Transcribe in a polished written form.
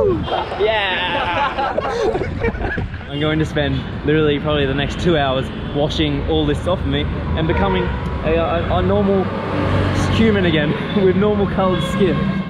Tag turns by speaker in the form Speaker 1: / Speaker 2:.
Speaker 1: Yeah! I'm going to spend literally probably the next 2 hours washing all this off of me and becoming a normal human again with normal coloured skin.